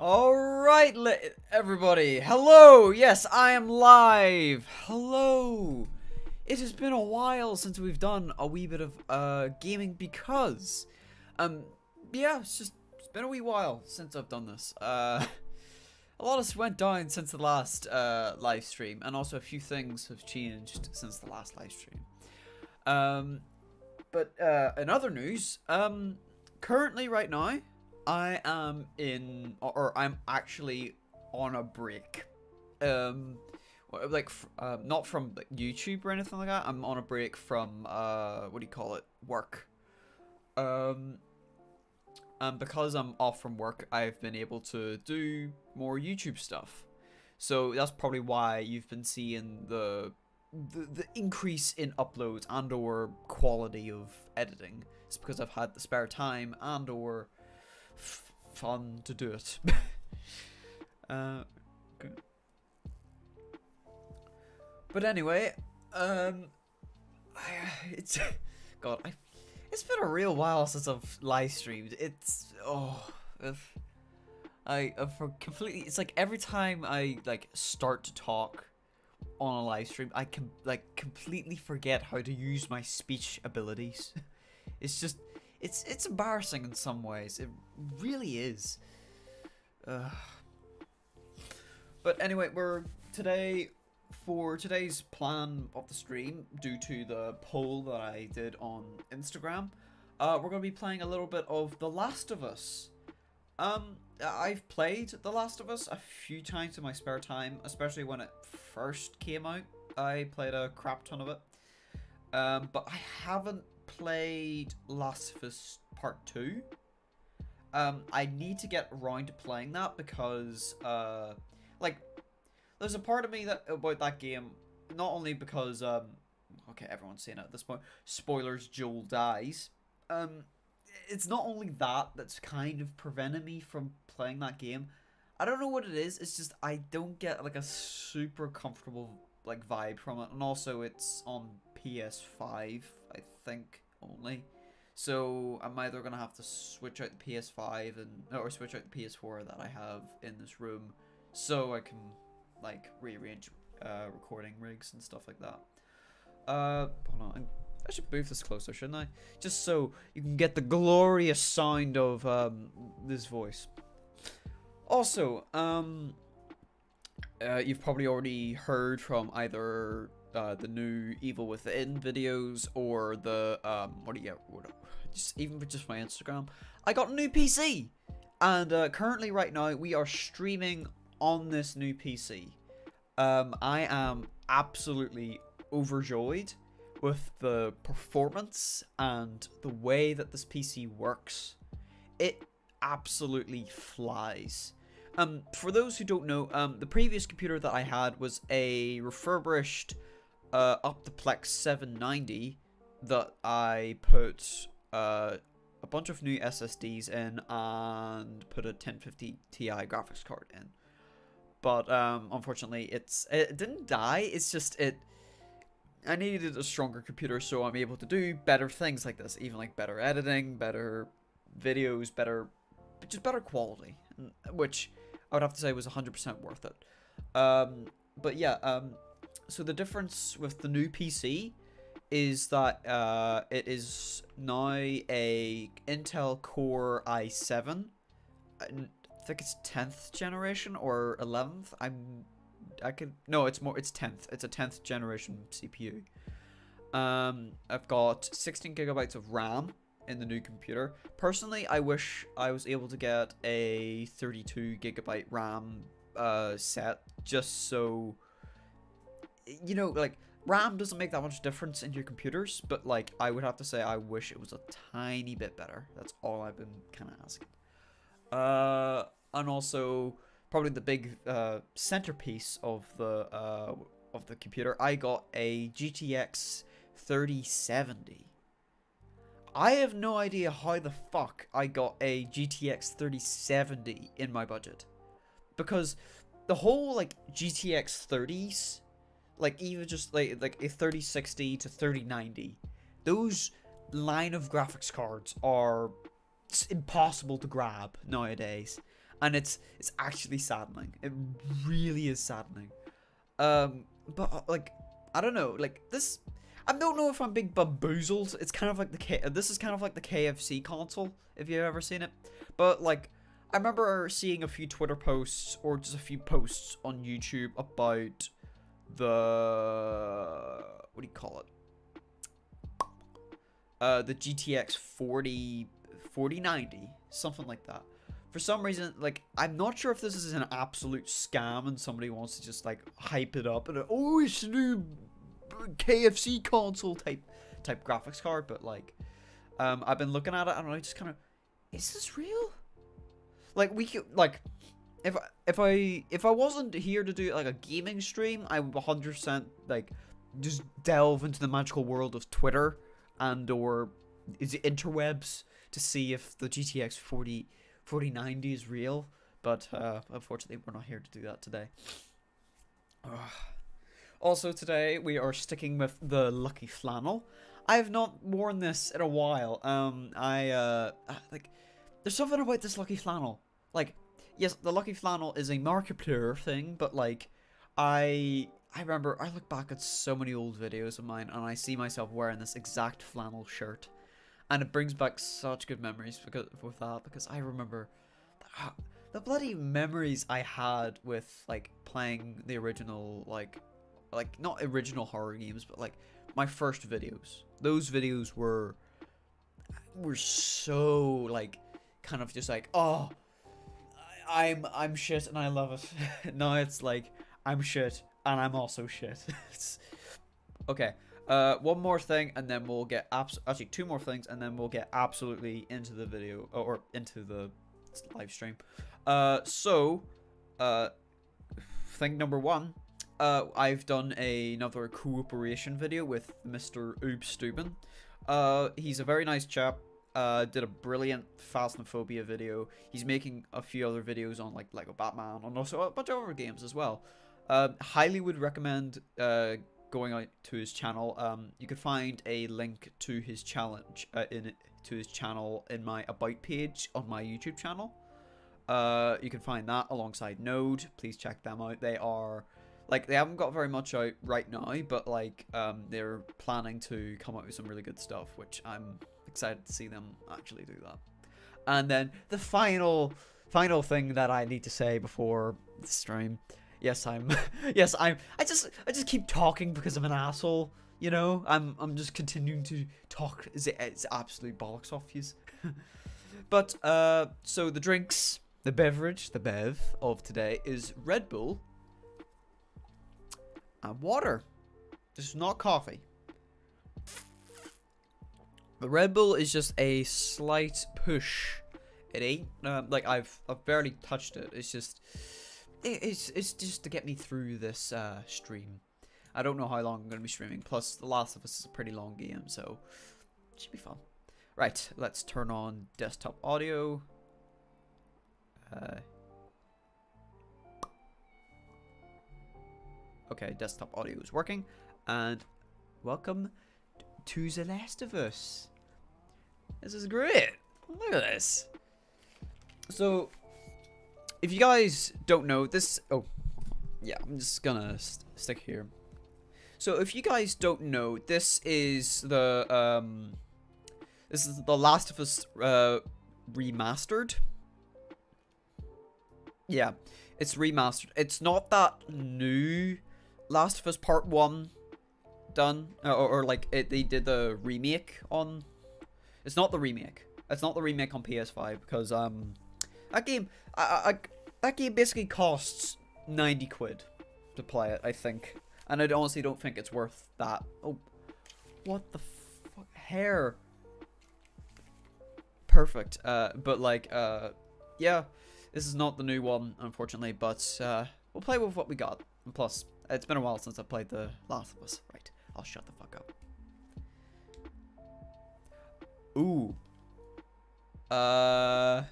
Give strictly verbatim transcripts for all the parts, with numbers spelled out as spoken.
Alright, everybody. Hello. Yes, I am live. Hello. It has been a while since we've done a wee bit of uh, gaming because, um, yeah, it's just, it's been a wee while since I've done this. Uh, a lot has went down since the last uh, live stream, and also a few things have changed since the last live stream. Um, but uh, in other news, um, currently right now, I am in, or I'm actually on a break. Um, like, uh, not from like, YouTube or anything like that. I'm on a break from, uh, what do you call it? Work. Um, and because I'm off from work, I've been able to do more YouTube stuff. So that's probably why you've been seeing the, the, the increase in uploads and or quality of editing. It's because I've had the spare time and or fun to do it. uh, okay. But anyway, um, I, it's God, I, it's been a real while since I've live streamed. It's oh, if I I've completely. It's like every time I like start to talk on a live stream, I can like completely forget how to use my speech abilities. It's just. It's it's embarrassing in some ways. It really is. Uh, but anyway, we're today for today's plan of the stream, due to the poll that I did on Instagram, uh, we're gonna be playing a little bit of The Last of Us. Um, I've played The Last of Us a few times in my spare time, especially when it first came out. I played a crap ton of it. Um, but I haven't played Last of Us Part two. Um, I need to get around to playing that because, uh, like, there's a part of me that about that game, not only because, um, okay, everyone's saying it at this point, spoilers, Joel dies. Um, it's not only that that's kind of preventing me from playing that game. I don't know what it is, it's just I don't get, like, a super comfortable, like, vibe from it, and also it's on P S five, I think, only. So I'm either gonna have to switch out the P S five and or switch out the P S four that I have in this room, so I can like rearrange uh, recording rigs and stuff like that. Uh, hold on, I should move this closer, shouldn't I? Just so you can get the glorious sound of um this voice. Also, um, uh, you've probably already heard from either Uh, the new Evil Within videos or the um what do you get what, just even for just my Instagram, I got a new P C, and uh, currently right now we are streaming on this new P C. um I am absolutely overjoyed with the performance and the way that this P C works. It absolutely flies. Um for those who don't know, um the previous computer that I had was a refurbished Uh, Optiplex seven ninety that I put uh, a bunch of new S S Ds in and put a ten fifty Ti graphics card in. But um, unfortunately, it's it didn't die. It's just it. I needed a stronger computer so I'm able to do better things like this, even like better editing, better videos, better, just better quality, which I would have to say was one hundred percent worth it. Um, but yeah. Um, So the difference with the new P C is that uh, it is now a Intel Core i seven. I think it's tenth generation or eleventh. I'm, I could no, it's more. It's tenth. It's a tenth generation C P U. Um, I've got sixteen gigabytes of RAM in the new computer. Personally, I wish I was able to get a thirty-two gigabyte RAM uh, set, just so. You know, like, RAM doesn't make that much difference in your computers, but, like, I would have to say I wish it was a tiny bit better. That's all I've been kind of asking. Uh, and also, probably the big uh, centerpiece of the uh, of the computer, I got a G T X thirty seventy. I have no idea how the fuck I got a G T X thirty seventy in my budget. Because the whole, like, G T X thirties... Like, even just, like, like a thirty sixty to thirty ninety. Those line of graphics cards are impossible to grab nowadays. and it's it's actually saddening. It really is saddening. Um, but uh, like, I don't know, like this. I don't know if I'm being bamboozled. It's kind of like the K. This is kind of like the K F C console, if you've ever seen it. But like, I remember seeing a few Twitter posts or just a few posts on YouTube about the what do you call it? Uh, the G T X forty ninety, something like that. For some reason, like, I'm not sure if this is an absolute scam and somebody wants to just like hype it up and oh, it's a new K F C console type type graphics card, but like, um, I've been looking at it and I just kind of, is this real? Like, we could like, if if I if I wasn't here to do like a gaming stream, I would one hundred percent like just delve into the magical world of Twitter and or is it interwebs to see if the G T X forty ninety is real. But uh, unfortunately, we're not here to do that today. Ugh. Also today, we are sticking with the Lucky Flannel. I have not worn this in a while. Um, I, uh, like, there's something about this Lucky Flannel. Like, yes, the Lucky Flannel is a Markiplier thing, but, like, I, I remember, I look back at so many old videos of mine, and I see myself wearing this exact flannel shirt. And it brings back such good memories because with that, because I remember the, the bloody memories I had with, like, playing the original, like, like, not original horror games, but, like, my first videos. Those videos were, were so, like, kind of just like, oh, I, I'm, I'm shit and I love it. Now it's like, I'm shit and I'm also shit. Okay, uh, one more thing and then we'll get, abs actually, two more things and then we'll get absolutely into the video, or into the live stream. Uh, so, uh, thing number one. Uh, I've done a, another cooperation video with Mister Oobstubin. Uh, he's a very nice chap. Uh, did a brilliant Phasmophobia video. He's making a few other videos on like Lego Batman and also a bunch of other games as well. Uh, highly would recommend uh, going out to his channel. Um, you can find a link to his challenge uh, in to his channel in my About page on my YouTube channel. Uh, you can find that alongside Node. Please check them out. They are. Like, they haven't got very much out right now, but, like, um, they're planning to come out with some really good stuff, which I'm excited to see them actually do that. And then the final, final thing that I need to say before the stream. Yes, I'm, yes, I'm, I just, I just keep talking because I'm an asshole, you know? I'm, I'm just continuing to talk. It's, it's absolute bollocks off yous. But, uh, so the drinks, the beverage, the bev of today is Red Bull. And water. This is not coffee. The Red Bull is just a slight push. It ain't um, like I've I've barely touched it. It's just it, it's it's just to get me through this uh, stream. I don't know how long I'm gonna be streaming. Plus, The Last of Us is a pretty long game, so it should be fun. Right, let's turn on desktop audio. Uh, Okay, desktop audio is working, and welcome to The Last of Us. This is great. Look at this. So, if you guys don't know this, oh, yeah, I'm just gonna st stick here. So, if you guys don't know, this is the um, this is The Last of Us uh, remastered. Yeah, it's remastered. It's not that new. Last of Us Part one done, or, or like it, they did the remake on. It's not the remake. It's not the remake on P S five because um, that game, I, I, that game basically costs ninety quid to play it, I think, and I honestly don't think it's worth that. Oh, what the fuck, hair? Perfect. Uh, but like, uh, yeah, this is not the new one, unfortunately, but uh, we'll play with what we got. And plus, it's been a while since I played The Last of Us. Right, I'll shut the fuck up. Ooh. Uh.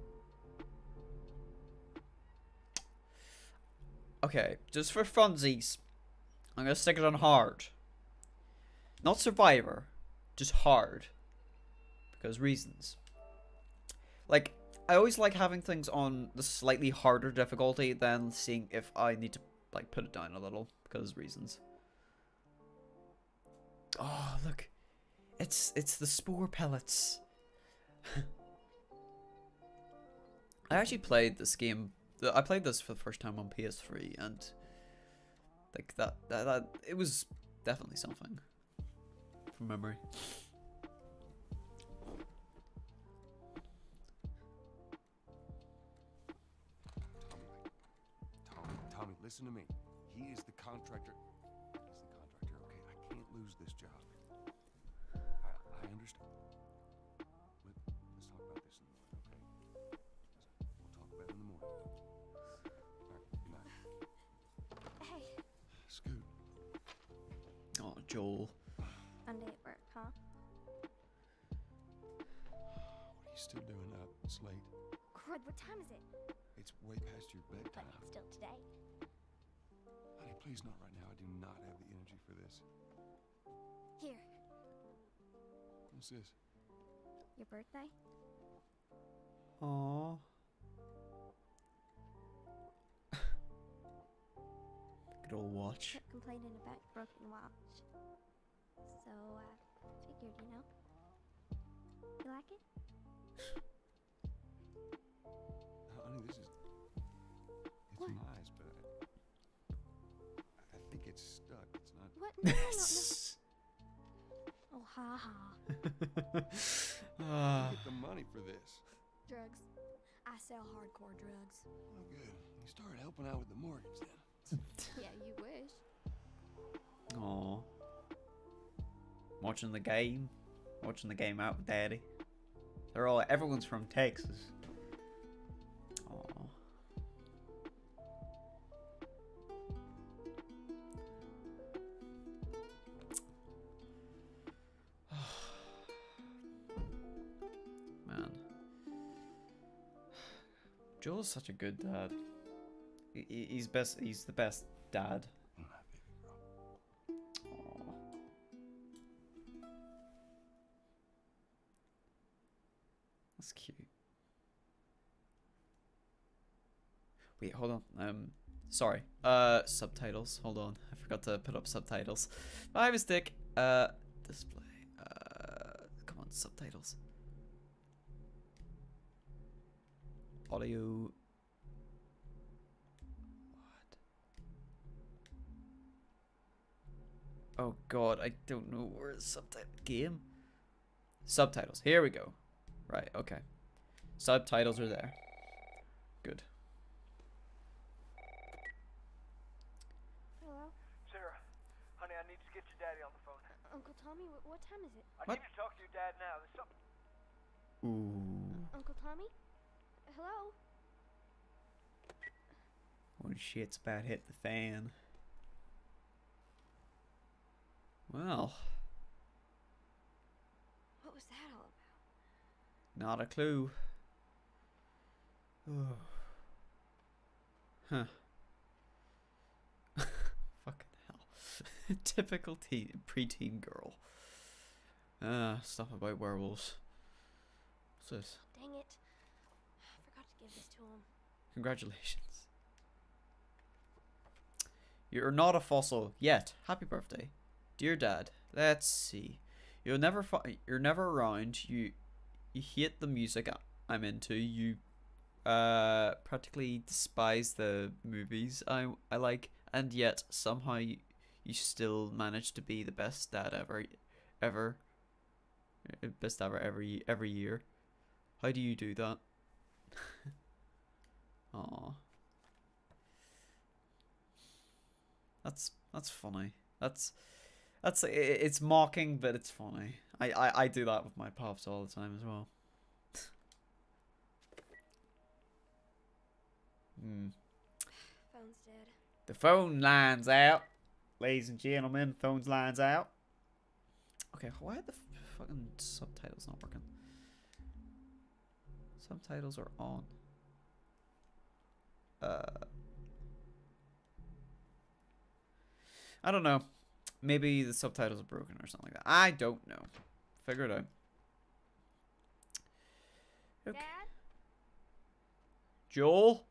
Okay, just for funsies, I'm gonna stick it on hard. Not Survivor, just hard. Because reasons. Like, I always like having things on the slightly harder difficulty than seeing if I need to like put it down a little because reasons. Oh, look. It's it's the spore pellets. I actually played this game. I played this for the first time on P S three, and like that that, that it was definitely something from memory. Tommy, Tommy, listen to me. He is the contractor. He's the contractor, okay? I can't lose this job. I, I understand. Let, let's talk about this in the morning, okay? We'll talk about it in the morning. All right, good night. Hey, Scoot. Oh, Joel. Monday at work, huh? What are you still doing up? It's late. Crud, what time is it? It's way past your But bedtime. it's still today. Honey, please not right now. I do not have the energy for this. Here, What's this? your birthday? Aww. Good old watch. Kept complaining about your broken watch. So, uh, figured, you know. You like it? Honey, this is... It's What? nice, but I, I think it's stuck. It's not... What? No, no, no, no. Oh, ha ha. Ah. Get the money for this. Drugs. I sell hardcore drugs. Oh, good. You started helping out with the mortgage then. Yeah, you wish. Aw. Watching the game. Watching the game out with Daddy. They're all, everyone's from Texas. Aw. Man. Joel's such a good dad. He- he- He's best. He's the best dad. My baby girl. Aw. That's cute. Wait, hold on. Um, sorry. Uh, subtitles. Hold on. I forgot to put up subtitles. My mistake. Uh, display. Uh, come on, subtitles. Audio. What? Oh god, I don't know where the subtitle game. Subtitles. Here we go. Right, okay. Subtitles are there. Good. Hello? Sarah, honey, I need to get your daddy on the phone. Uncle Tommy, wh- what time is it? I What? need to talk to your dad now. There's something. Ooh. Uncle Tommy? Hello? When shit's about hit the fan. Well, What was that all about? not a clue. Oh. Huh. Fucking hell. Typical teen, preteen girl. Ah, stuff about werewolves. What's this? Dang it. I forgot to give this to him. Congratulations. You're not a fossil yet. Happy birthday, dear Dad. Let's see. You're never fi- You're never around. You, you hate the music I- I'm into. You, uh, practically despise the movies I I like, and yet somehow you, you still manage to be the best dad ever, ever. Uh, Best ever every every year. How do you do that? Aw. That's that's funny. That's that's i- it's mocking, but it's funny. I, I I do that with my pops all the time as well. Hmm. Phone's dead. The phone line's out, ladies and gentlemen. Phone's lines out. Okay, why are the f- fucking subtitles not working? Subtitles are on. Uh. I don't know. Maybe the subtitles are broken or something like that. I don't know. Figure it out. Okay. Dad? Joel?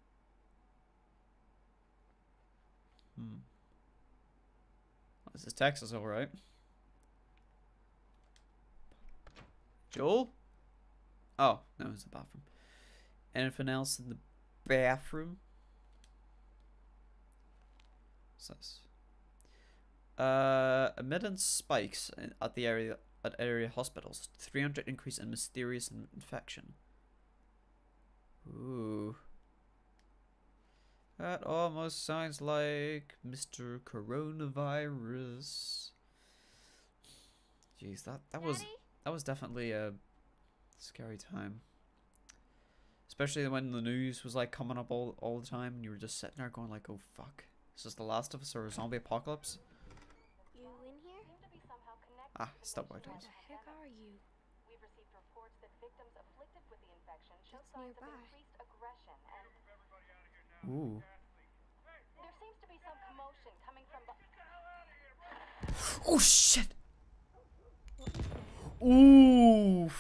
Hmm. This is Texas, alright. Joel? Oh, no, it's the bathroom. Anything else in the bathroom? What's this? Uh, admittance spikes in- at the area at area hospitals. three hundred increase in mysterious in- infection. Ooh. That almost sounds like Mister Coronavirus. Jeez, that that was Daddy? that was definitely a scary time. Especially when the news was like coming up all all the time, and you were just sitting there going like, "Oh fuck, is this The Last of Us or a zombie apocalypse?" You in here? Ah, stop white Where house. the heck are you? We've received reports that victims afflicted with the infection show It's signs of nearby. increased aggression, and Ooh. there seems to be some commotion coming from the. Oh shit. Ooh.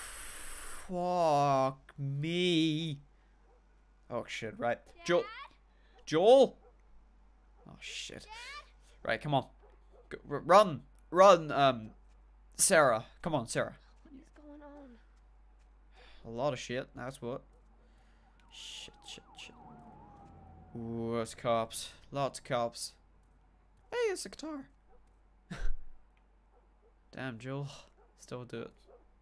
Fuck me. Oh shit, right. Joel. Joel? Oh shit. Right, come on. Go, r- run. Run, um, Sarah. Come on, Sarah. What is going on? A lot of shit, that's what. Shit, shit, shit. Ooh, there's cops. Lots of cops. Hey, it's a guitar. Damn, Joel. Still do it.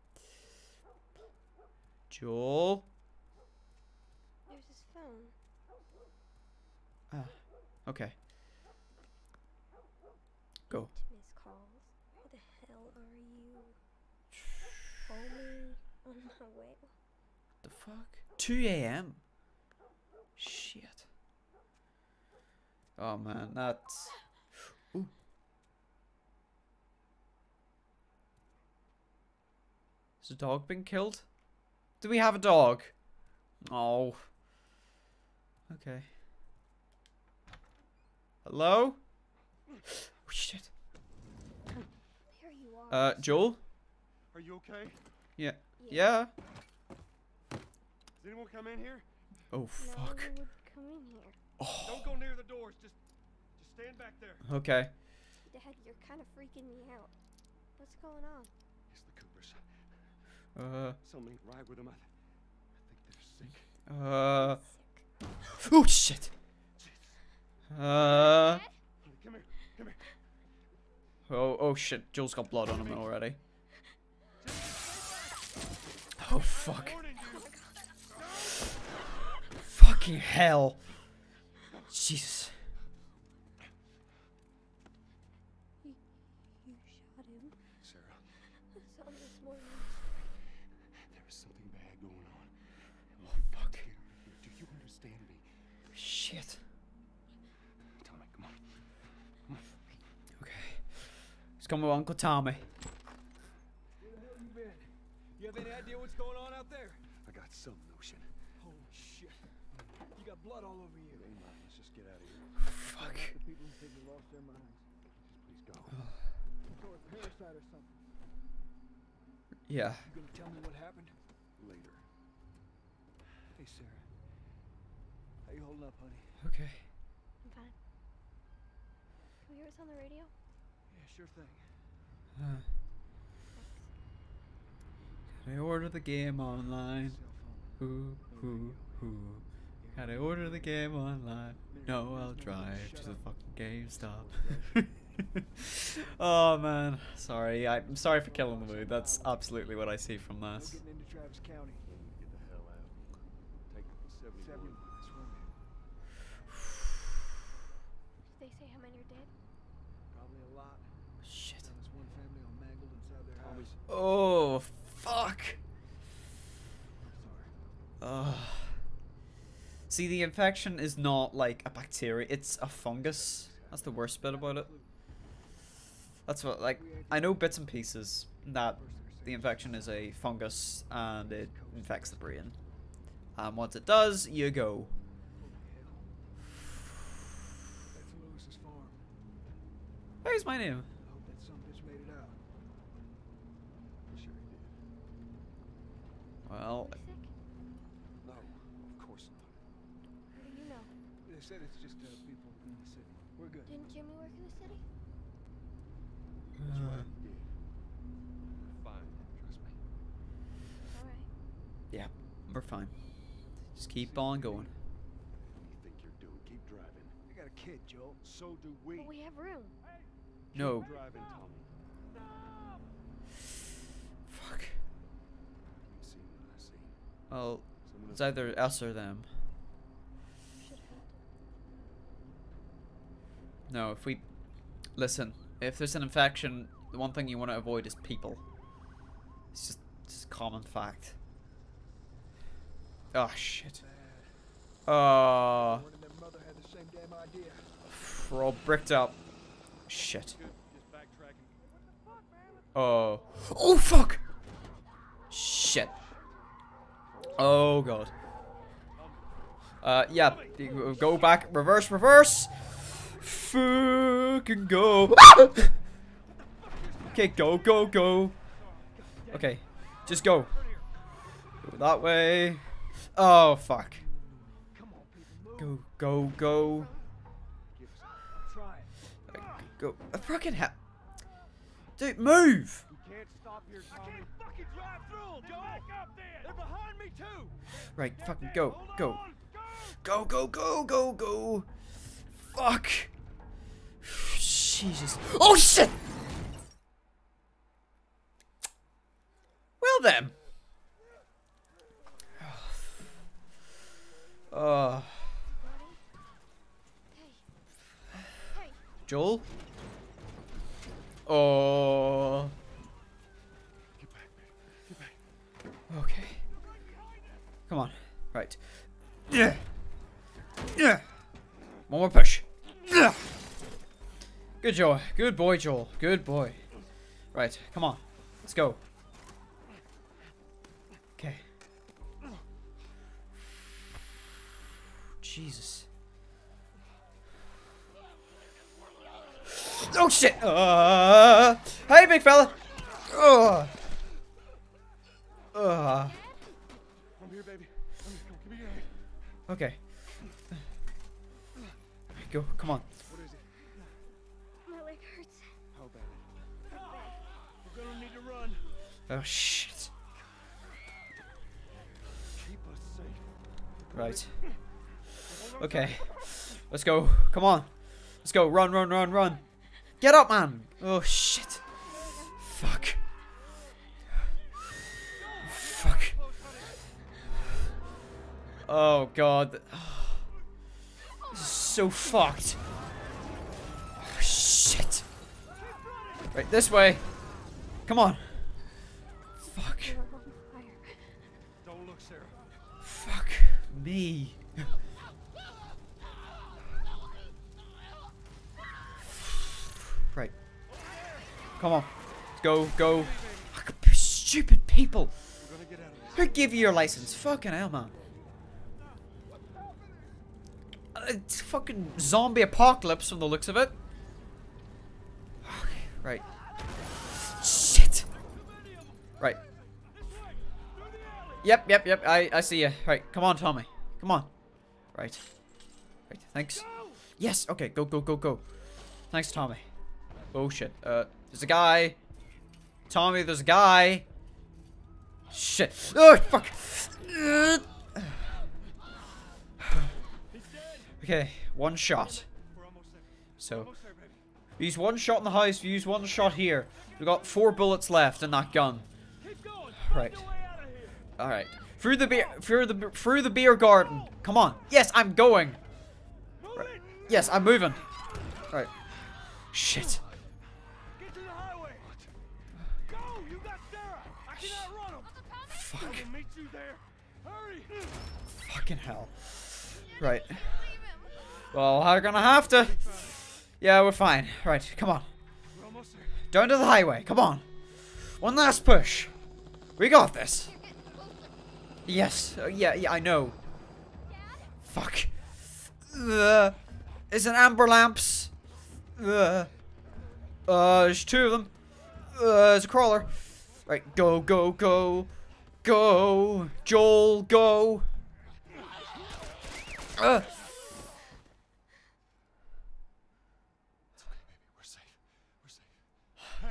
Joel? There's his phone. Ah, okay. Go. Missed calls. Where the hell are you? Call me on my way. The fuck? two A M? Shit. Oh man, that's... Ooh. Has the dog been killed? Do we have a dog? Oh. Okay. Hello? Oh shit. There you are. Uh, Joel? Are you okay? Yeah. Yeah? Does anyone come in here? Oh No fuck. one would come in here. Oh. Don't go near the doors. Just, just stand back there. Okay. Dad, you're kind of freaking me out. What's going on? It's the Coopers. Uh. Something right with them. I, I think they're sick. Uh. Sick. Oh shit. Uh. Honey, come here. Come here. Oh, oh shit. Joel's got blood on him already. Oh fuck. Warning you. Fucking hell. Jesus. You, you shot him. Sarah, I saw him this morning. there is something bad going on. Oh fuck. Get out of here. Do you understand me? Shit. Tommy, come on. Okay. Let's come with Uncle Tommy. Where the hell you been? You have any idea what's going on out there? I got some notion. Holy shit. You got blood all over you. It ain't mine. Let's just get out of here. Fuck. The people who think they lost their minds. Just please go. Some sort of parasite or something. Yeah. You gonna tell me what happened? Later. Hey, Sarah. How you holding up, honey? Okay. I'm fine. Can we hear us on the radio? Yeah, sure thing. Uh, can I order the game online? Cell phone. Who, who, who? Can I order the game online? No, I'll drive to the fucking GameStop. Oh man, sorry. I'm sorry for killing the mood. That's absolutely what I see from No this. getting into Travis County. Get the hell out. Take seventy-one. Seventy. I swear, man. Did they say how many are dead? Probably a lot. Shit. Now this one family all mangled inside their house. Tommy's. Oh fuck. Sorry. Ugh. See, the infection is not like a bacteria, it's a fungus. That's the worst bit about it. That's what, like, I know bits and pieces that the infection is a fungus and it infects the brain. And once it does, you go. Holy hell. That's Lewis's farm. Here's my name. I hope that some bitch made it out. I'm sure he did. Well, Are we sick? No, of course not. said it's just uh, people in the city. We're good. Didn't Jimmy work in the city? That's right. Yeah. We're fine. Trust me. Alright. Yeah, we're fine. Just keep on going. What do you think you're doing? Keep driving. I got a kid, Joel. So do we. But we have room. No. Keep driving, Tommy. Fuck. You've seen what I see. Well, Someone it's either us or them. Should have. No, if we... Listen, if there's an infection, the one thing you want to avoid is people. It's just, just common fact. Oh, shit. Uh, One and their mother had the same damn idea. we're all bricked up. Shit. Good. Just backtracking. Oh. Oh, fuck! Shit. Oh, God. Uh, yeah. Go back. Reverse, reverse! Fucking go. Okay, go, go, go. Okay. Just go. Go that way. Oh, fuck. Come on, people, move. Go, go, go. Give us a try it. Uh, Go. Uh, fucking hell. Dude, move! You can't stop here, Tommy. I can't fucking drive through them, Joel. Back up there. They're behind me too. Right, fucking go, go. Go, go, go, go, go. Fuck. Jesus. Oh, shit! Well then. Uh, Hey. Joel? Oh. Get back, baby. Get back. Okay. Come on. Right. Yeah. Yeah. One more push. Yeah. Good Joel. Good boy, Joel. Good boy. Right. Come on. Let's go. Okay. Jesus. Oh shit! Uh, hey, big fella. Uh, uh, I'm here, baby. I'm here. Come, give me your hand. okay. Go. Come on. What is it? My leg hurts. How bad? We're gonna need to run. Oh shit. Keep us safe. Right. Okay. Let's go. Come on. Let's go. Run, run, run, run. Get up, man. Oh shit. Fuck. Fuck. Oh god. This is so fucked. Oh, shit. Right, this way. Come on. Fuck. We're on fire. Don't look, Sarah. Fuck me. Right. Come on. Go, go. Fuck, stupid people. We're gonna get out of this. Who give you your license? Fucking hell, man. Uh, It's fucking zombie apocalypse from the looks of it. Okay, right. Shit. Right. Yep, yep, yep. I, I see you. Right, come on, Tommy. Come on. Right. Right, thanks. Yes, okay, go, go, go, go. Thanks, Tommy. Oh, shit. Uh, there's a guy. Tommy, there's a guy. Shit. Oh, fuck. Uh, Okay, one shot. We're almost there. So, Almost there, baby. we use one shot in the house, we use one shot here. We got four bullets left in that gun. Keep going. Right. Find your way out of here. Alright. Through the beer through the through the beer garden. Come on. Yes, I'm going. Right. Yes, I'm moving. Right. Shit. Get to the highway. Go. You got Sarah. I cannot run him. Fuck. I'll meet you there. Hurry. Fucking hell. Right. Well, we're gonna have to. Yeah, we're fine. Right, come on. We're almost there. Down to the highway. Come on. One last push. We got this. Yes. Uh, yeah, yeah, I know. Fuck. Uh, is it amber lamps? Uh, uh, there's two of them. Uh, there's a crawler. Right, go, go, go. Go. Joel, go. Uh.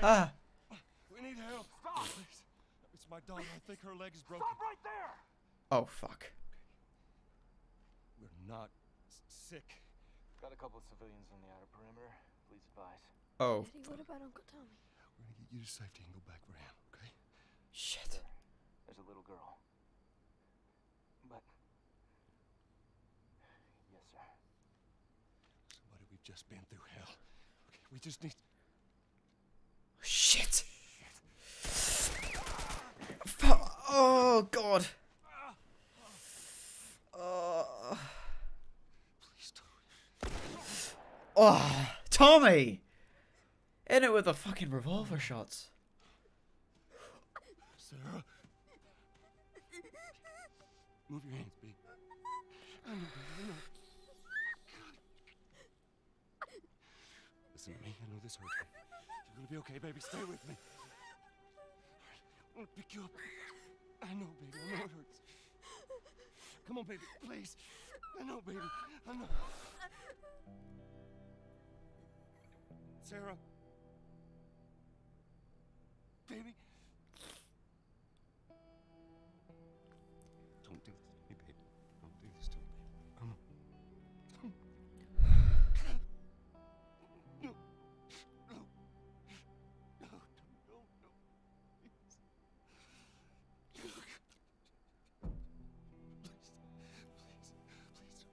Ah. We need help. Stop! Please. It's my daughter. I think her leg is broken. Stop right there! Oh fuck. We're not s- sick. Got a couple of civilians on the outer perimeter. Please advise. Oh. Eddie, what about Uncle Tommy? We're gonna get you to safety and go back for him, okay? Shit. Sir, there's a little girl. But... Yes, sir. Somebody, we've just been through hell. Okay, we just need... Shit. Fu- Oh god. Uh, Please don't. oh, Tommy. In it with the fucking revolver shots. Sarah. Move your hands, babe. I know, baby, I know. Listen to me. I know this hurts me. You're gonna be okay, baby. Stay with me. I'm gonna pick you up. I know, baby. I know it hurts. Come on, baby. Please. I know, baby. I know. Sarah. Baby. Don't do this to me, baby. Don't do this to me, baby. Come on. No. No. No. No. No. No. Please. Please. Please. Please.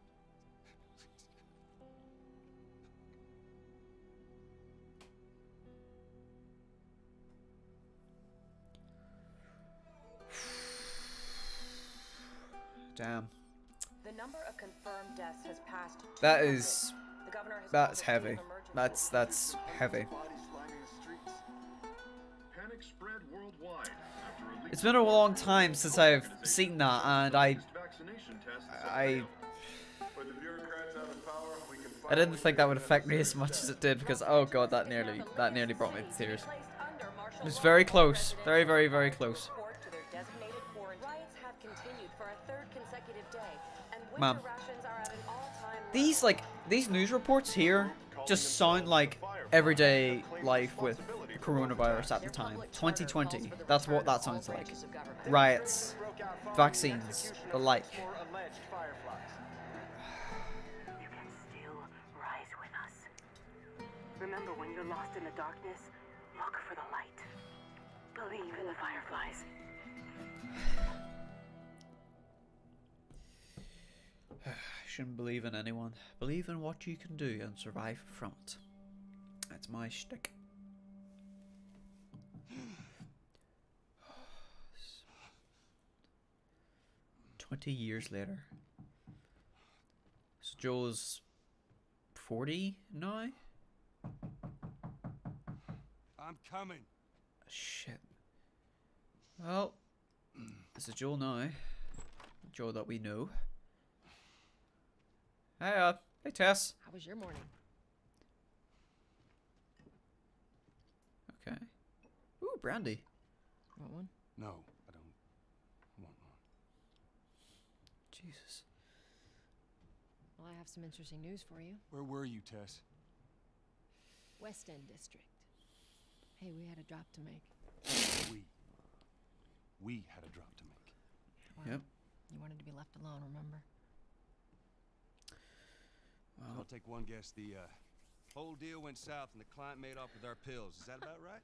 Damn. The number of confirmed deaths has passed. That two hundred. is. The governor has That's called a state heavy. of emergency. That's that's heavy. Panic spread worldwide after a leak It's been a long time since I've seen that, and I, vaccination tests I, With the bureaucrats out of power, we can I didn't think that would affect me as much as it did because oh god, that nearly, that nearly brought me to tears. It was very close, very, very, very close. Riots have continued for a third consecutive day, and winter Ma'am. rations are at an all-time low. These like these news reports here just sound like everyday life with coronavirus at the time. twenty twenty. That's what that sounds like. Riots, vaccines, the like. You can still rise with us. Remember, when you're lost in the darkness, look for the light. Believe in the fireflies. Shouldn't believe in anyone. Believe in what you can do and survive from it. That's my shtick. Twenty years later. So Joel's forty now? I'm coming. Shit. Well, this is Joel now. Joel that we know. Hey, uh, hey Tess. How was your morning? Okay. Ooh, brandy. Want one? No, I don't want one. Jesus. Well, I have some interesting news for you. Where were you, Tess? West End District. Hey, we had a drop to make. We. We had a drop to make. Well, Yep. You wanted to be left alone, remember? I'll take one guess. The uh, whole deal went south and the client made off with our pills. Is that about right?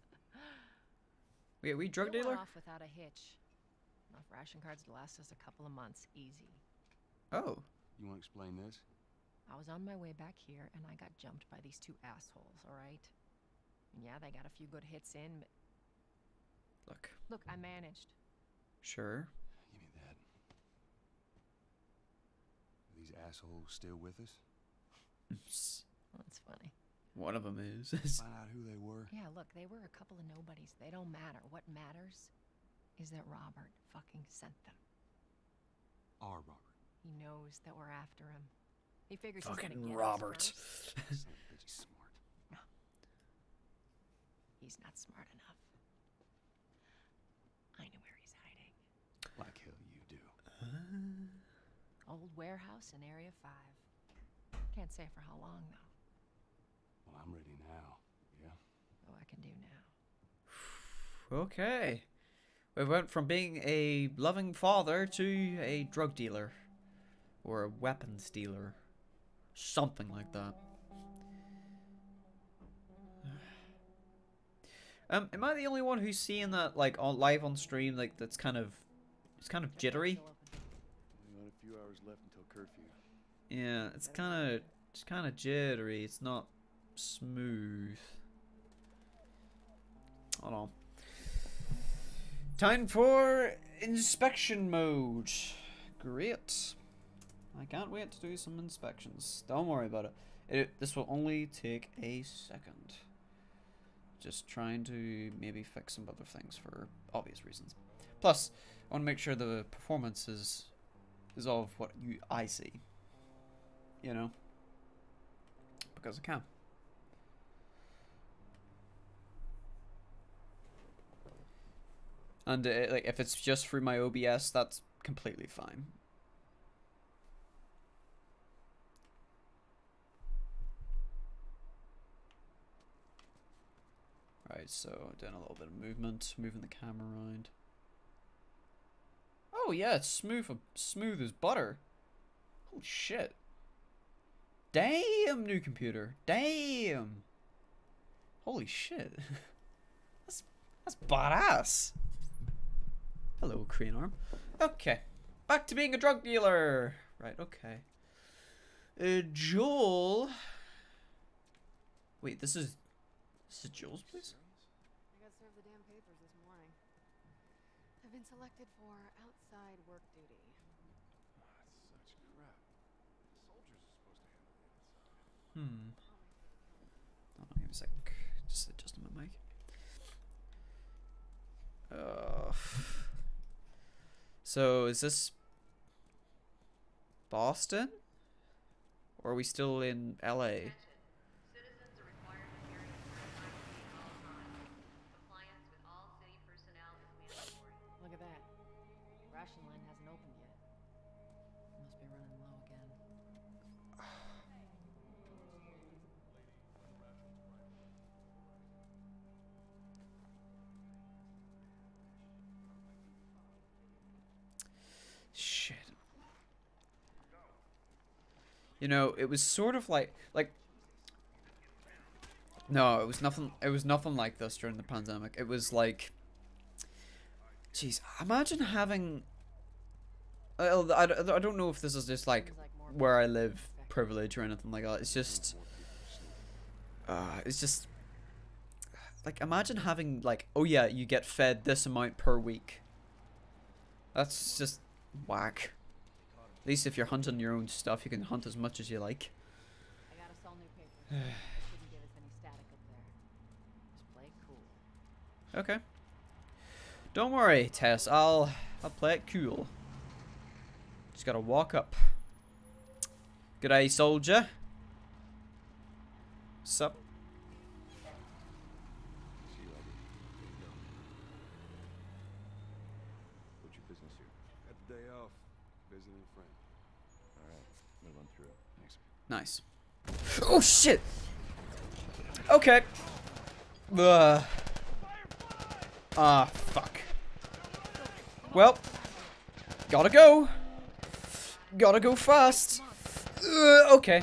Wait, we drug You went dealer? off without a hitch. Enough ration cards to last us a couple of months, easy. Oh. You want to explain this? I was on my way back here, and I got jumped by these two assholes, all right? And yeah, they got a few good hits in, but... Look. Look, I managed. Sure. Give me that. Are these assholes still with us? Well, that's funny. One of them is. Find out who they were. Yeah, look, they were a couple of nobodies. They don't matter. What matters is that Robert fucking sent them. Our Robert. He knows that we're after him. He figures Fucking he's gonna get Robert. us first. Son of a bitch, he's smart. No. He's not smart enough. I know where he's hiding. Like hell you do. Old warehouse in Area five. Can't say for how long, though. Well, I'm ready now. Yeah? Oh, I can do now. Okay. We went from being a loving father to a drug dealer. Or a weapons dealer. Something like that. Um, am I the only one who's seeing that, like, on live on stream, like, that's kind of, it's kind of jittery? Only got a few hours left until curfew. Yeah, it's kind of, it's kind of jittery. It's not smooth. Hold on. Time for inspection mode. Great. I can't wait to do some inspections. Don't worry about it. It this will only take a second. Just trying to maybe fix some other things for obvious reasons. Plus, I want to make sure the performance is is of what you I see. You know, because I can. And uh, like, if it's just through my O B S, that's completely fine. Right, so doing a little bit of movement, moving the camera around. Oh yeah, it's smooth, smooth as butter. Oh shit! Damn, new computer. Damn. Holy shit. that's that's badass. Hello, Korean arm. Okay, back to being a drug dealer. Right. Okay. Uh, Joel. Wait, this is. This is Joel's place? I got served the damn papers this morning. I've been selected for outside work duty. That's such crap. Soldiers are supposed to handle the inside. Hmm. Hold on, give me a sec. Just adjusting my mic. Uh, so, is this Boston? Or are we still in L A? Look at that. Ration line hasn't opened yet. Must be running low again. Shit. You know, it was sort of like like no, it was nothing it was nothing like this during the pandemic. It was like, jeez, imagine having I, I, I don't know if this is just like where I live privilege or anything like that. It's just uh it's just like, imagine having like, oh yeah, you get fed this amount per week. That's just whack. At least if you're hunting your own stuff, you can hunt as much as you like. I gotta sell new papers. Shouldn't give us any static up there. Just play it cool. Okay. Don't worry, Tess. I'll I'll play it cool. Just gotta walk up. G'day, soldier. Sup? See you later. What's your business here? Got the day off. Visiting a friend. Alright, move on through. Thanks. Nice. Oh shit! Okay. Ugh. Ah, fuck. Well, gotta go. Gotta go fast. Uh, okay.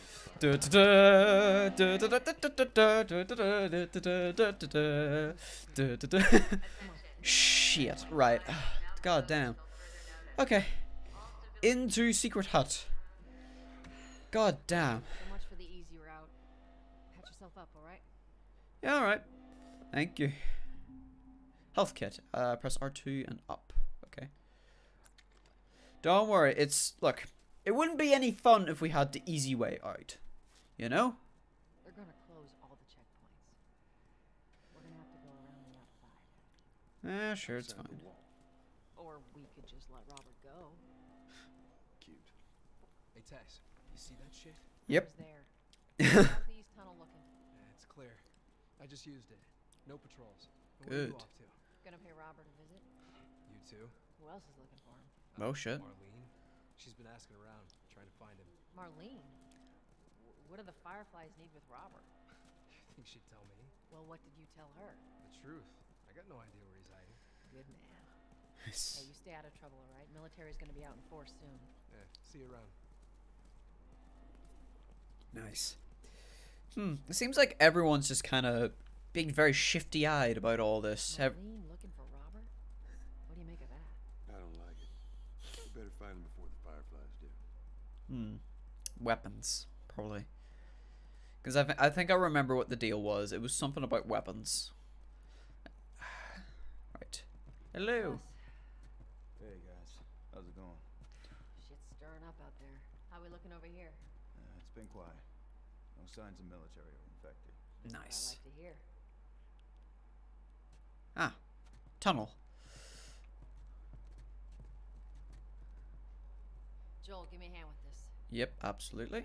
Shit. Right. God damn. Okay. Into secret hut. God damn. So much for the easy route. Patch yourself up, alright? Yeah, alright. Thank you. Health kit. Uh, press R two and up. Okay. Don't worry. It's, look, it wouldn't be any fun if we had the easy way out. You know? They're gonna close all the checkpoints. We're gonna have to go around the outside. Eh, sure, it's fine. Or we could just let Robert go. Cute. Hey Tess, you see that shit? Yep. Who's there? How's the east tunnel looking? Yeah, it's clear. I just used it. No patrols. And Good. What are you off to? Gonna pay Robert a visit? You too? Who else is looking for him? Oh shit. Marlene. She's been asking around, trying to find him. Marlene? W what do the Fireflies need with Robert? You think she'd tell me? Well, what did you tell her? The truth. I got no idea where he's hiding. Good man. Hey, you stay out of trouble, all right? Military's gonna be out in force soon. Yeah, see you around. Nice. Hmm. It seems like everyone's just kind of being very shifty-eyed about all this. Ev- Marlene looking for Robert? What do you make of that? I don't like it. You better find him before the Fireflies do. Hmm. Weapons, probably. Because I, th I think I remember what the deal was. It was something about weapons. Right. Hello. Hey guys, how's it going? Shit's stirring up out there. How we looking over here? Uh, it's been quiet. No signs of military or infected. Nice. I like to hear. Ah. Tunnel. Joel, give me a hand with this. Yep, absolutely.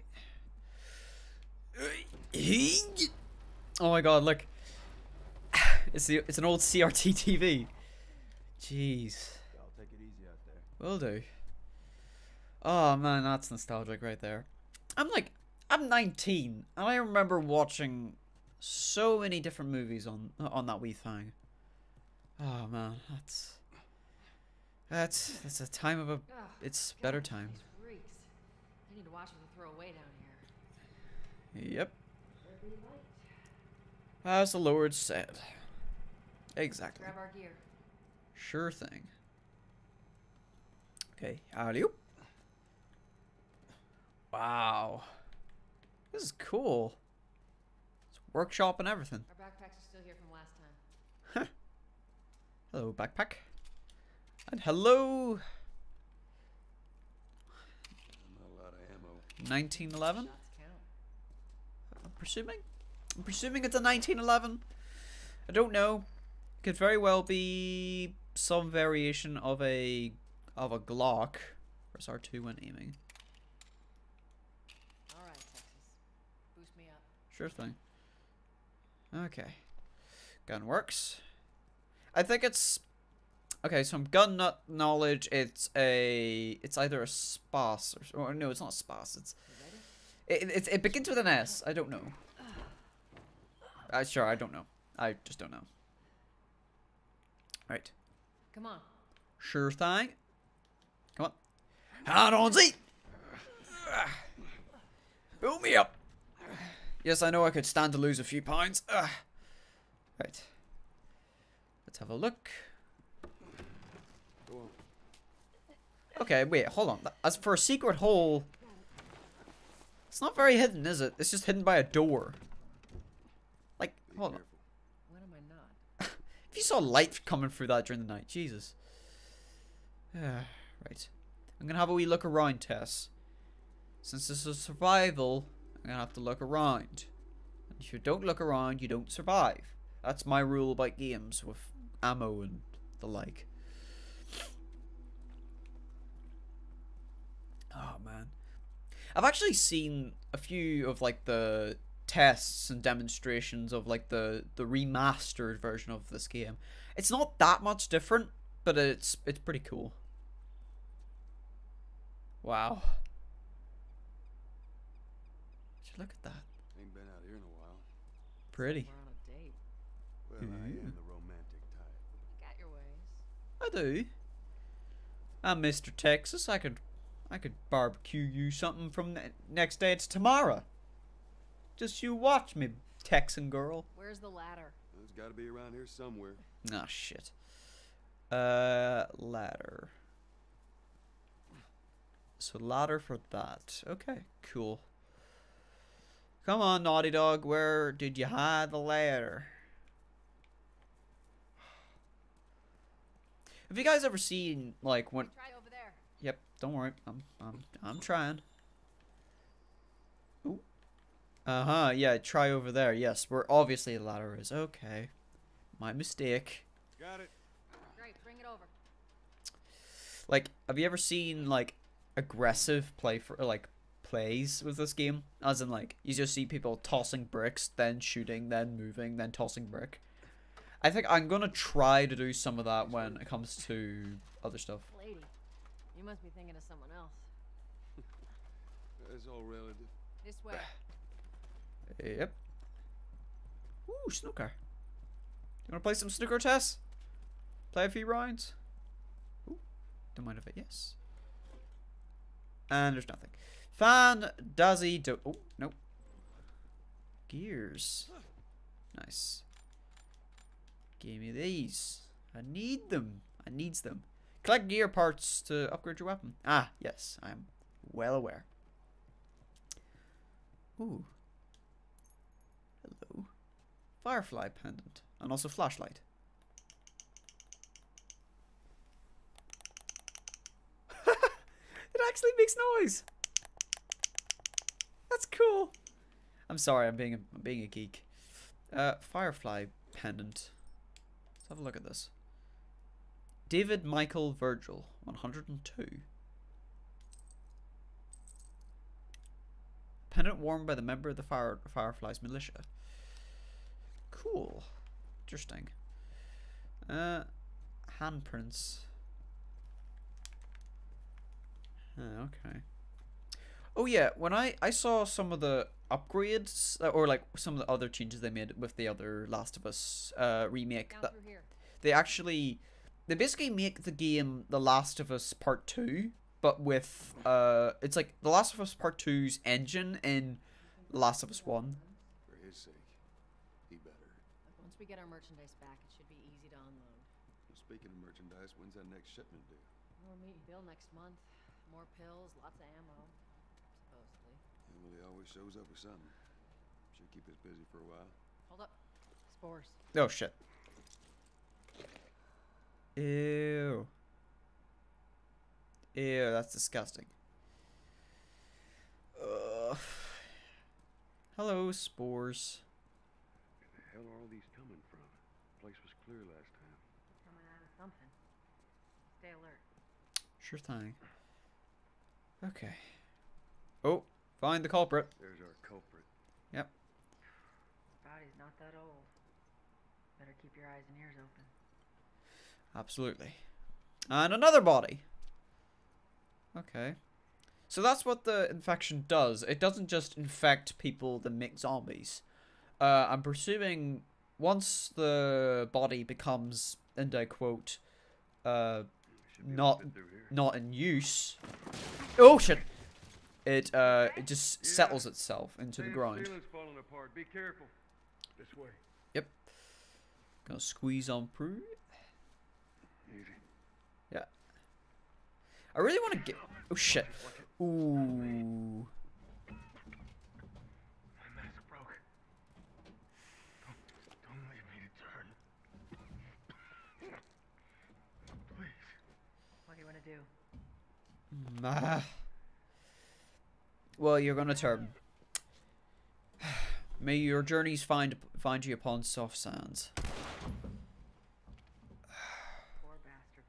Oh my god, look. It's the it's an old C R T T V. Jeez. I'll take it easy out there. Will do. Oh man, that's nostalgic right there. I'm like, I'm nineteen, and I remember watching so many different movies on on that wee thing. Oh man, that's that's that's a time of a. It's God, better times. These reeks. I need to watch them to throw away down here. Yep. As the Lord said. Exactly. Grab our gear. Sure thing. Okay, alley-oop. Wow. This is cool. It's workshop and everything. Our backpacks are still here from last time. Hello, backpack. And hello. Not a lot of ammo. nineteen eleven. Shots count. I'm presuming. I'm presuming it's a nineteen eleven. I don't know. Could very well be some variation of a of a Glock. Where's R two when aiming? All right, Texas. Boost me up. Sure thing. Okay. Gun works. I think it's okay. So gun nut knowledge. It's a. It's either a spas or, or no. It's not a spas. It's. It, it it begins with an S. I don't know. Uh, sure, I don't know. I just don't know. Right. Come on. Sure thing. Come on. Hand on, Z. Build me up. Yes, I know I could stand to lose a few pounds. Ugh. Right. Let's have a look. Go on. Okay, wait, hold on. As for a secret hole, it's not very hidden, is it? It's just hidden by a door. Like, Be hold careful. When am I not? on. If you saw light coming through that during the night, Jesus. Right. I'm gonna have a wee look around, Tess. Since this is survival, I'm gonna have to look around. And if you don't look around, you don't survive. That's my rule about games with ammo and the like. Oh man. I've actually seen a few of like the tests and demonstrations of like the the remastered version of this game. It's not that much different, but it's it's pretty cool. Wow. Would you look at that? Ain't been out here in a while. Pretty. We're on a date. Well, I am the romantic type. You got your ways. I do. I'm Mister Texas. I could I could barbecue you something from ne next day to tomorrow. Just you watch me, Texan girl. Where's the ladder? It's got to be around here somewhere. Ah, shit. Uh, ladder. So ladder for that. Okay, cool. Come on, Naughty Dog. Where did you hide the ladder? Have you guys ever seen like when? Try over there. Yep. Don't worry. I'm I'm I'm trying. Ooh. Uh huh. Yeah. Try over there. Yes. Where obviously the ladder is. Okay. My mistake. Got it. Great. Bring it over. Like, have you ever seen like aggressive play for like plays with this game? As in, like, you just see people tossing bricks, then shooting, then moving, then tossing brick. I think I'm gonna try to do some of that when it comes to other stuff. Lady, you must be thinking of someone else. It's all relative. This way. Yep. Ooh, snooker. You want to play some snooker, Tess? Play a few rounds? Ooh, don't mind if I yes. And there's nothing. Fan, Dazzy, do. Oh, nope. Gears. Nice. Give me these. I need them. I needs them. Collect gear parts to upgrade your weapon. Ah, yes. I am well aware. Ooh. Hello. Firefly pendant. And also flashlight. It actually makes noise. That's cool. I'm sorry, I'm being a, I'm being a geek. Uh, Firefly pendant. Let's have a look at this. David Michael Virgil, one hundred and two. Pendant worn by the member of the Fire Fireflies militia. Cool. Interesting. Uh, handprints. Oh, okay. Oh yeah, when I I saw some of the upgrades uh, or like some of the other changes they made with the other Last of Us uh, remake, that they actually they basically make the game The Last of Us Part Two, but with uh, it's like The Last of Us Part Two's engine in The Last of Us One. For his sake, he better. Once we get our merchandise back, it should be easy to unload. Well, speaking of merchandise, when's that next shipment due? We'll meet Bill next month. More pills, lots of ammo. Supposedly. Yeah, well, he always shows up with something. Should keep us busy for a while. Hold up. Spores. Oh shit. Ew. Ew, that's disgusting. Ugh. Hello, spores. Where the hell are all these coming from? The place was clear last time. Coming out of something. Stay alert. Sure thing. Okay. Oh, find the culprit. There's our culprit. Yep. Body's not that old. Better keep your eyes and ears open. Absolutely. And another body. Okay. So that's what the infection does. It doesn't just infect people that make zombies. Uh, I'm presuming once the body becomes, and I quote, uh, not not in use. Oh shit! It uh it just yeah. settles itself into the ground. Falling apart. Be careful. This way. Yep. Gonna squeeze on through. Easy. Yeah. I really want to get. Oh shit. Ooh. My mask broke. Don't, don't leave me to turn. Please. What do you want to do? Ah. Well, you're gonna turn. May your journeys find find you upon soft sands. Poor bastard.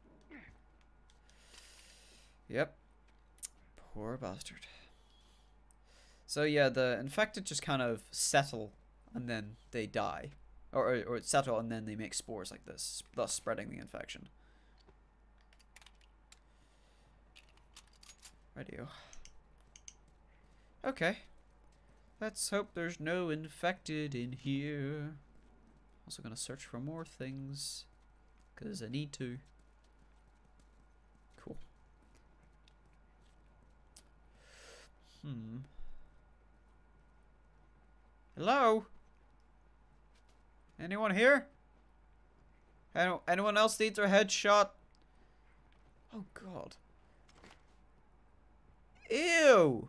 Yep. Poor bastard. So yeah, the infected just kind of settle and then they die. Or, or, or settle and then they make spores like this, thus spreading the infection. Radio. Okay. Let's hope there's no infected in here. Also gonna search for more things. Because I need to. Cool. Hmm. Hello? Anyone here? Any anyone else needs their head shot? Oh god. Ew!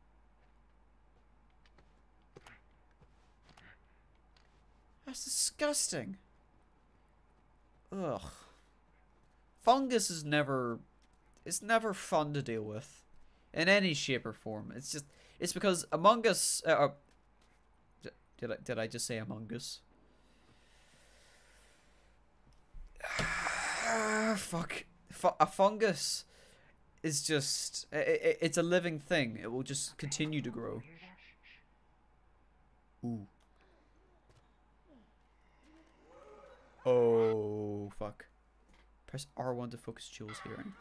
That's disgusting. Ugh. Fungus is never... It's never fun to deal with. In any shape or form. It's just... It's because Among Us... Uh, uh, did, I, did I just say Among Us? Fuck. F a fungus is just... It, it's a living thing. It will just continue to grow. Ooh. Oh, fuck. Press R one to focus Jules' hearing.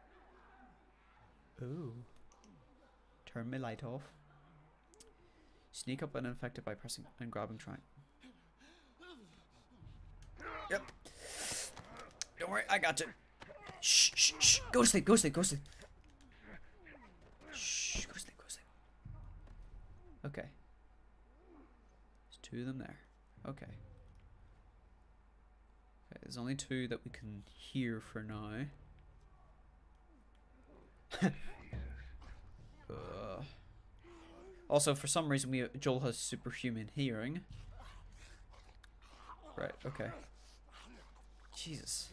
Ooh. Turn my light off. Sneak up uninfected by pressing and grabbing triangle. Yep. Don't worry, I got you. Shh, shh, shh. Go to sleep, go to sleep, go to sleep. Shh, go to sleep, go to sleep. Okay. There's two of them there. Okay. Okay, there's only two that we can hear for now. uh. Also, for some reason, we Joel has superhuman hearing. Right, okay. Jesus.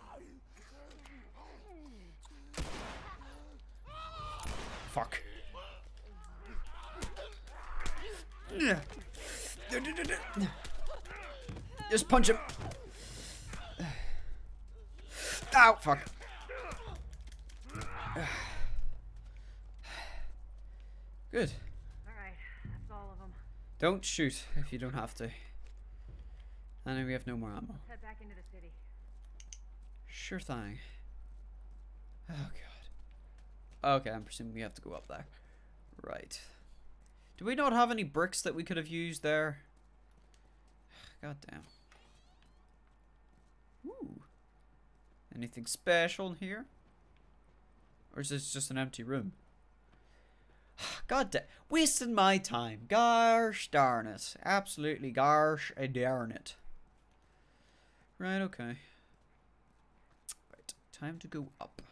Fuck. Just punch him. Ow, fuck. Good. Alright, that's all of them. Don't shoot if you don't have to. And then we have no more ammo. Let's head back into the city. Sure thing. Oh god. Okay, I'm presuming we have to go up there. Right. Do we not have any bricks that we could have used there? God damn. Ooh. Anything special in here? Or is this just an empty room? God damn. Wasting my time. Gosh darn it. Absolutely gosh darn it. Right, okay. Right, time to go up.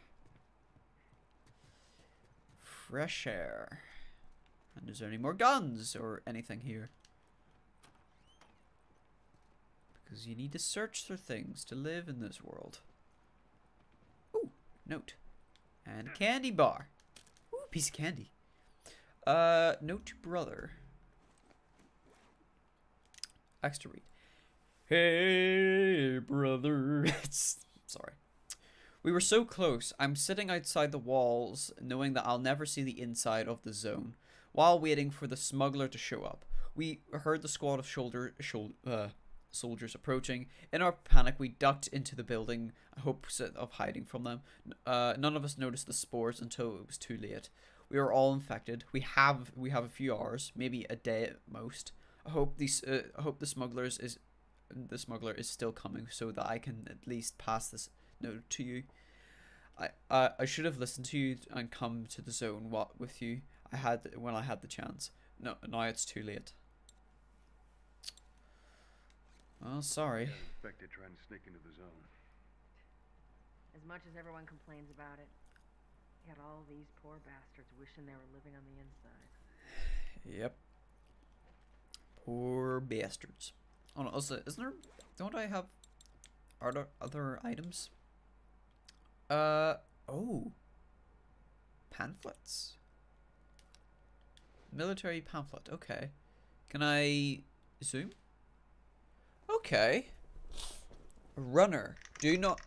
Fresh air. And is there any more guns or anything here? Because you need to search for things to live in this world. Ooh, note. And candy bar. Ooh, piece of candy. Uh, note to brother. Extra read. Hey, brother. Sorry. We were so close. I'm sitting outside the walls, knowing that I'll never see the inside of the zone, while waiting for the smuggler to show up. We heard the squad of shoulder, shoulder, uh, soldiers approaching. In our panic, we ducked into the building, hopes of hiding from them. Uh, none of us noticed the spores until it was too late. We are all infected. We have we have a few hours, maybe a day at most. I hope these. Uh, I hope the smugglers is, the smuggler is still coming, so that I can at least pass this note to you. I uh, I should have listened to you and come to the zone. What with you? I had when I had the chance. No, now it's too late. Oh, sorry. Infected trying to sneak into the zone. As much as everyone complains about it, you got all these poor bastards wishing they were living on the inside. Yep. Poor bastards. Oh no, also, isn't there? Don't I have? Are there other items? Uh oh. Pamphlets. Military pamphlet. Okay. Can I zoom? Okay. Runner. Do not.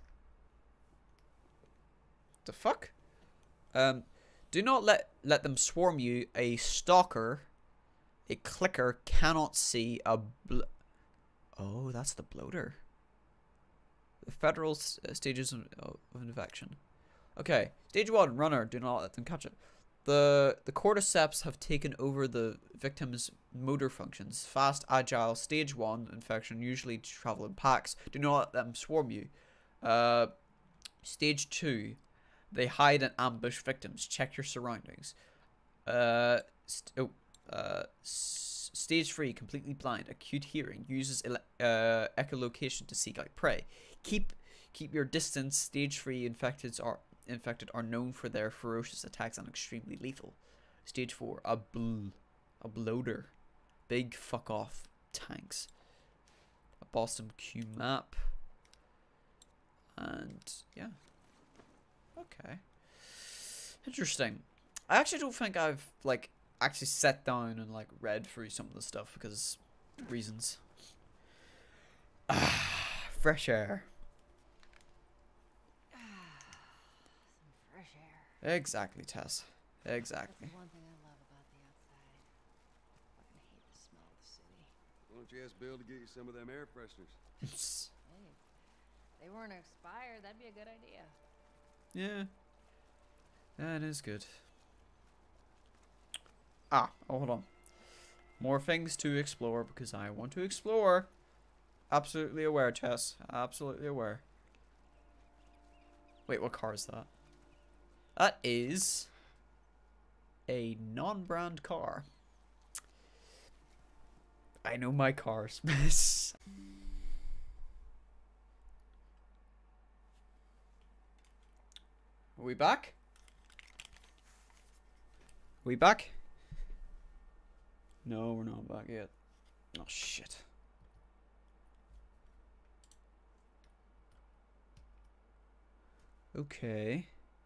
The fuck? Um. Do not let let them swarm you. A stalker. A clicker cannot see a bl. Oh, that's the bloater. The federal st stages of, of infection. Okay, stage one, runner. Do not let them catch it. The the cordyceps have taken over the victim's motor functions. Fast, agile. Stage one infection usually travel in packs. Do not let them swarm you. Uh, stage two, they hide and ambush victims. Check your surroundings. Uh, st oh, uh, s stage three, completely blind. Acute hearing. Uses uh echolocation to seek out prey. Keep keep your distance. Stage three infected are infected are known for their ferocious attacks and extremely lethal. Stage four, a bl a bloater, big fuck off tanks. A Boston Q map, and yeah, okay, interesting. I actually don't think I've like actually sat down and like read through some of the stuff because reasons. Ah, fresh air. Exactly, Tess. Exactly. That's the one thing I love about the outside. Fucking hate the smell of the city. Why don't you ask Bill to get you some of them air fresheners? Hey, they weren't expired. That'd be a good idea. Yeah. That is good. Ah, oh, hold on. More things to explore because I want to explore. Absolutely aware, Chess. Absolutely aware. Wait, what car is that? That is a non-brand car. I know my cars. Are we back? Are we back? No, we're not back yet. Oh, shit. Okay.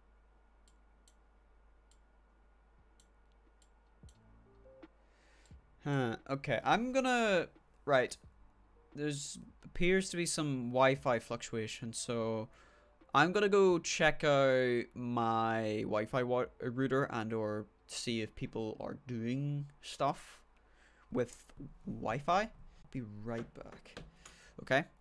Huh, okay. I'm gonna... Right. There's appears to be some Wi-Fi fluctuation, so... I'm gonna go check out my Wi-Fi wa router and or see if people are doing stuff with Wi-Fi. Be right back. Okay.